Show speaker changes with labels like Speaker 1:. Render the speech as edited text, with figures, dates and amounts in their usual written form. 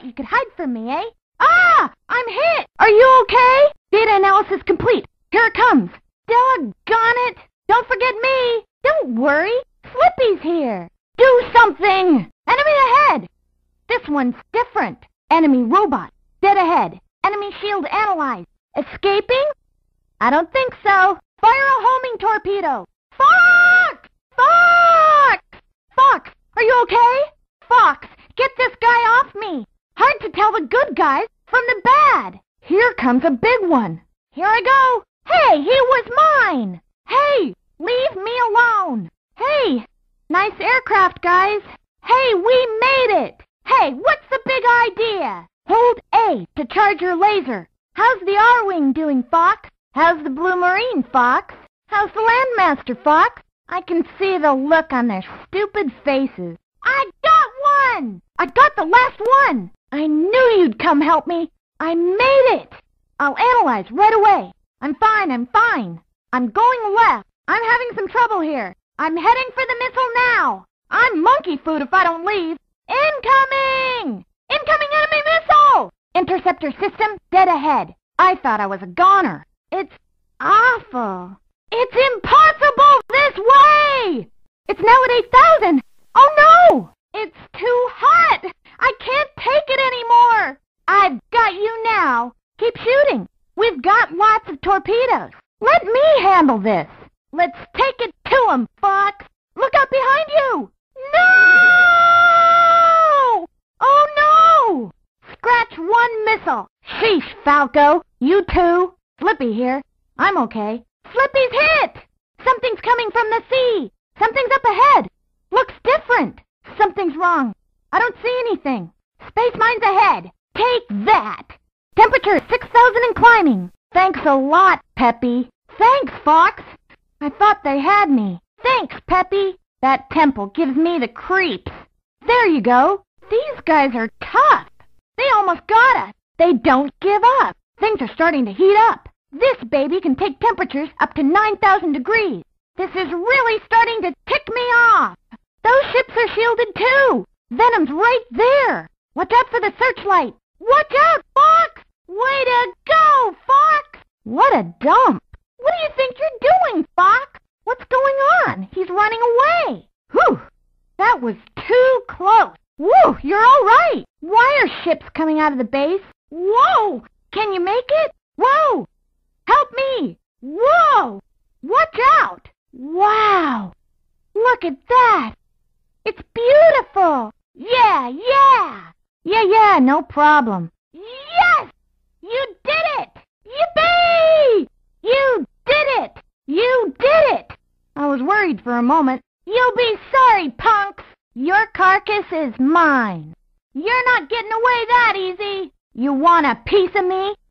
Speaker 1: thought you could hide from me, eh? Ah! I'm hit! Are you okay? Data analysis complete. Here it comes. Doggone it! Don't forget me! Don't worry. Slippy's here. Do something! Enemy ahead! This one's different. Enemy robot. Dead ahead. Enemy shield analyzed. Escaping? I don't think so. Fire a homing torpedo. Fox! Fox! Fox, are you okay? Fox, get this guy off me. Hard to tell the good guys from the bad. Here comes a big one. Here I go. Hey, he was mine. Hey, leave me alone. Hey, nice aircraft, guys. Hey, we made it. Hey, what's the big idea? Hold A to charge your laser. How's the R-Wing doing, Fox? How's the Blue Marine, Fox? How's the Landmaster, Fox? I can see the look on their stupid faces. I got one! I got the last one! I knew you'd come help me. I made it! I'll analyze right away. I'm fine. I'm going left. I'm having some trouble here. I'm heading for the missile now. I'm monkey food if I don't leave. Incoming! Incoming enemy missile! Interceptor system dead ahead. I thought I was a goner. It's awful. It's impossible this way! It's now at 8,000. Oh no! It's too hot! I can't take it anymore! I've got you now. Keep shooting. We've got lots of torpedoes. Let me handle this. Let's take it to 'em, Fox. Look out behind you! No! Oh no! Scratch one missile. Sheesh, Falco. You too. Slippy here. I'm okay. Slippy's hit! Something's coming from the sea. Something's up ahead. Looks different. Something's wrong. I don't see anything. Space mine's ahead. Take that. Temperature 6,000 and climbing. Thanks a lot, Peppy. Thanks, Fox. I thought they had me. Thanks, Peppy. That temple gives me the creeps. There you go. These guys are tough. They almost got us. They don't give up. Things are starting to heat up. This baby can take temperatures up to 9,000 degrees. This is really starting to tick me off. Those ships are shielded too. Venom's right there. Watch out for the searchlight. Watch out, Fox! Way to go, Fox! What a dump. What do you think you're doing, Fox? What's going on? He's running away. Whew! That was too close. Whew, you're all right. Why are ships coming out of the base? Whoa! Can you make it? Whoa! Help me! Whoa! Watch out! Wow! Look at that! It's beautiful! Yeah, no problem. Yes! You did it! Yippee! You did it! You did it! I was worried for a moment. You'll be sorry, punks! Your carcass is mine. You're not getting away that easy. You want a piece of me?